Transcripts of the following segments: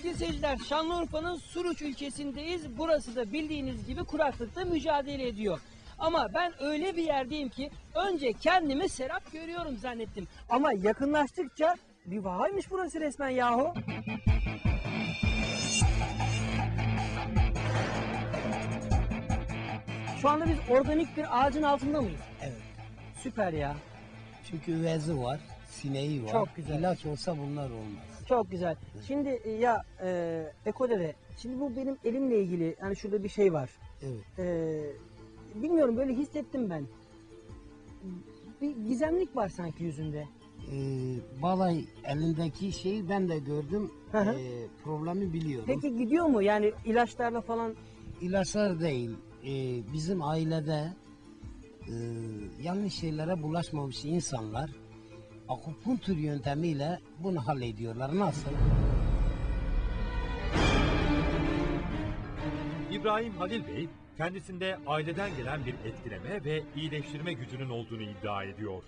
Sevgili seyirciler, Şanlıurfa'nın Suruç ilçesindeyiz. Burası da bildiğiniz gibi kuraklıkta mücadele ediyor. Ama ben öyle bir yerdeyim ki önce kendimi serap görüyorum zannettim. Ama yakınlaştıkça bir vahaymış burası resmen yahu. Şu anda biz organik bir ağacın altında mıyız? Evet. Süper ya. Çünkü üvezi var, sineği var. Çok güzel. İlaç olsa bunlar olmaz. Çok güzel. Şimdi Eko Dede, şimdi bu benim elimle ilgili, hani şurada bir şey var. Evet. Bilmiyorum, böyle hissettim ben. Bir gizemlik var sanki yüzünde. Balay elindeki şeyi ben de gördüm. Hı hı. Problemi biliyorum. Peki gidiyor mu? Yani ilaçlarla falan? İlaçlar değil. Bizim ailede yanlış şeylere bulaşmamış insanlar akupunktur yöntemiyle bunu hallediyorlar. Nasıl? İbrahim Halil Bey, kendisinde aileden gelen bir etkileme ve iyileştirme gücünün olduğunu iddia ediyor.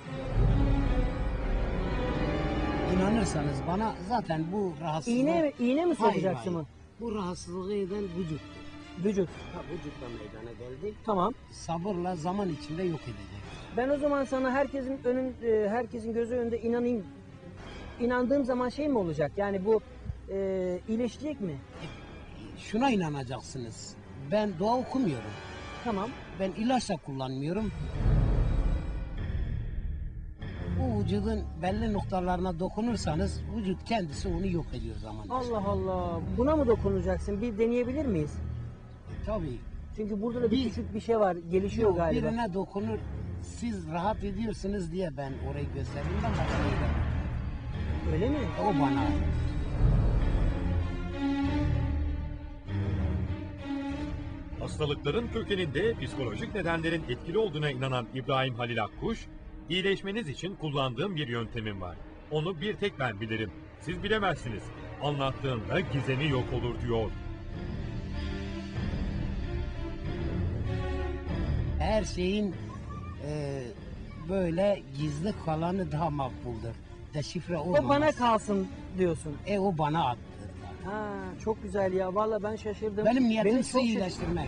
İnanırsanız bana zaten bu rahatsızlık... İğne mi Hayır, sokacaksın hayır. mı? Bu rahatsızlığı eden vücuttur. Vücut. Vücutla meydana geldi. Tamam. Sabırla zaman içinde yok edecek. Ben o zaman sana herkesin gözü önünde inanayım. İnandığım zaman şey mi olacak? Yani bu iyileşecek mi? Şuna inanacaksınız. Ben dua okumuyorum. Tamam. Ben ilaç da kullanmıyorum. Bu vücudun belli noktalarına dokunursanız vücut kendisi onu yok ediyor zaman içinde. Allah Allah. Buna mı dokunacaksın? Bir deneyebilir miyiz? Tabii. Çünkü burada da bir küçük bir şey var. Gelişiyor Yok, galiba. birine dokunur. Siz rahat ediyorsunuz diye ben orayı gösterdim de başka yere. Öyle mi? O bana. Hastalıkların kökeninde psikolojik nedenlerin etkili olduğuna inanan İbrahim Halil Akkuş, iyileşmeniz için kullandığım bir yöntemim var. Onu bir tek ben bilirim. Siz bilemezsiniz. Anlattığında gizemi yok olur diyor. Her şeyin böyle gizli kalanı daha makbuldür. Deşifre olmaz. O bana kalsın diyorsun. O bana attı. Ha, çok güzel ya. Vallahi ben şaşırdım. Benim niyetim Beni sizi çok iyileştirmek.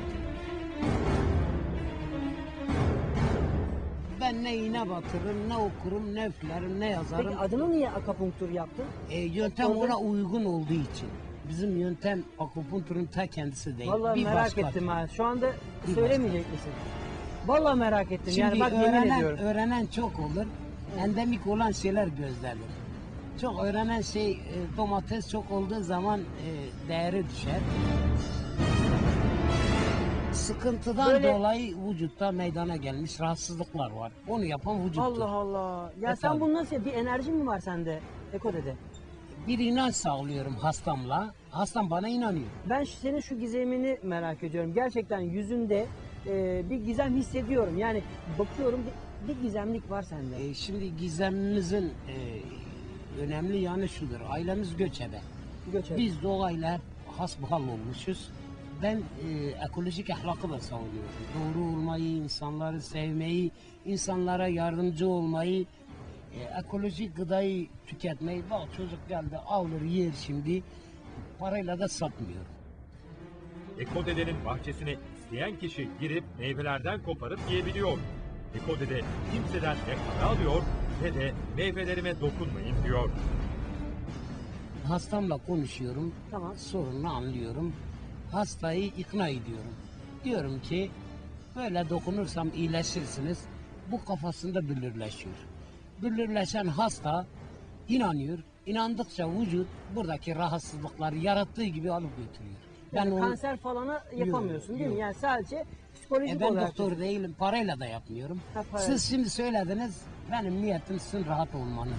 Ben ne iğne batırırım, ne okurum, ne üflerim, ne yazarım. Peki adını niye akupunktur yaptın? Yöntem ona uygun olduğu için. Bizim yöntem akupunkturun ta kendisi değil. Vallahi Bir merak başka. ettim ha. Şu anda Bir söylemeyecek misin? Vallahi merak ettim. Şimdi Yani bak yemin ediyorum. öğrenen çok olur. Endemik olan şeyler gözlenir. Çok öğrenen şey domates çok olduğu zaman değeri düşer. Sıkıntıdan Böyle- dolayı vücutta meydana gelmiş rahatsızlıklar var. Onu yapan vücuttur. Allah Allah. Ya sen tabii. bunu nasıl, bir enerji mi var sende Eko Dede? Bir inanç sağlıyorum hastamla. Hastam bana inanıyor. Ben senin şu gizemini merak ediyorum. Gerçekten yüzünde bir gizem hissediyorum. Yani bakıyorum bir gizemlik var sende. Şimdi gizemimizin önemli yanı şudur. Ailemiz göçebe. Göçer. Biz doğayla hasbihal olmuşuz. Ben ekolojik ahlakı da savunuyorum. Doğru olmayı, insanları sevmeyi, insanlara yardımcı olmayı, ekolojik gıdayı tüketmeyi. Bak çocuk geldi alır yer şimdi, parayla da satmıyor. Eko Dede'nin bahçesine isteyen kişi girip meyvelerden koparıp yiyebiliyor. Eko Dede kimseden ne para alıyor ne de meyvelerime dokunmayın diyor. Hastamla konuşuyorum, Tamam. sorununu anlıyorum. Hastayı ikna ediyorum. Diyorum ki böyle dokunursam iyileşirsiniz. Bu kafasında bülürleşiyor. Bülürleşen hasta inanıyor. İnandıkça vücut buradaki rahatsızlıkları yarattığı gibi alıp götürüyor. Yani onu- kanser falana yapamıyorsun değil mi? yok. Yani sadece psikolojik ben olarak. doktor değilim, parayla da yapmıyorum. Ha, parayla. Siz şimdi söylediniz, benim niyetim sizin rahat olmanız.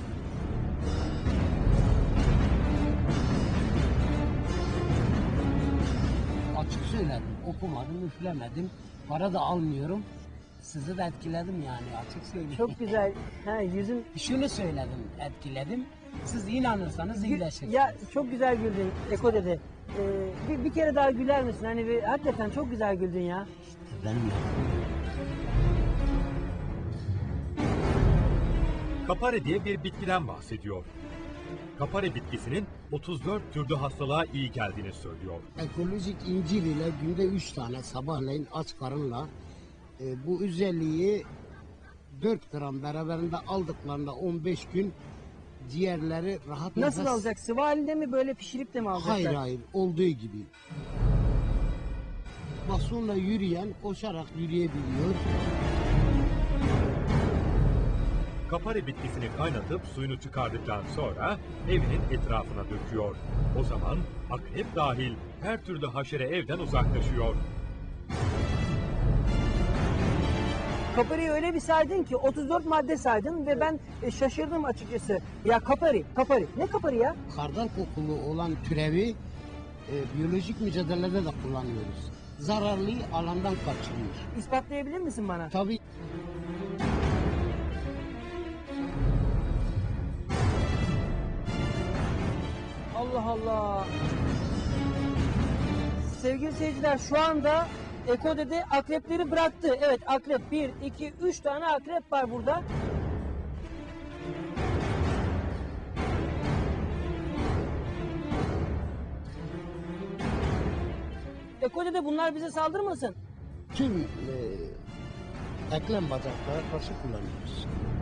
Açık söyledim, okumadım, üflemedim, para da almıyorum. Sizi de etkiledim yani, açık söyleyeyim. Çok güzel. Ha, yüzün Şunu söyledim, etkiledim. Siz inanırsanız iyileşirsiniz. ya çok güzel güldün Eko Dede. Bir kere daha güler misin? Hani hakikaten çok güzel güldün ya. Benim yaptığım. Kapari diye bir bitkiden bahsediyor. Kapari bitkisinin 34 türlü hastalığa iyi geldiğini söylüyor. Ekolojik incir ile günde 3 tane sabahleyin aç karınla bu özelliği 4 gram beraberinde aldıklarında 15 gün ciğerleri rahat Nasıl nefes... alacak? Sıvı halinde mi böyle pişirip de mi alacaklar? Hayır hayır, olduğu gibi. Bastonla yürüyen koşarak yürüyebiliyor. Kapari bitkisini kaynatıp suyunu çıkardıktan sonra evinin etrafına döküyor. O zaman akrep dahil her türlü haşere evden uzaklaşıyor. Kapari'yi öyle bir saydın ki 34 madde saydın ve ben şaşırdım açıkçası. Ya kapari. Ne kapari ya? Kardal kokulu olan türevi biyolojik mücadelede de kullanıyoruz. Zararlı alandan kaçırıyor. İspatlayabilir misin bana? Tabii Allah Allah. Sevgili seyirciler, şu anda Ekode'de akrepleri bıraktı. Evet, akrep 1, 2, 3 tane akrep var burada. Ekode'de bunlar bize saldırmasın. tüm eklem bacaklara karşı kullanıyoruz.